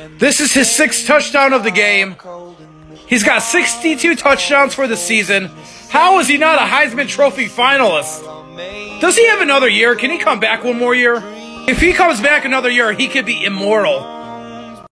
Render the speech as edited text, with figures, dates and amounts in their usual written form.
This is his 6th touchdown of the game. He's got 62 touchdowns for the season. How is he not a Heisman Trophy finalist? Does he have another year? Can he come back one more year? If he comes back another year, he could be immortal.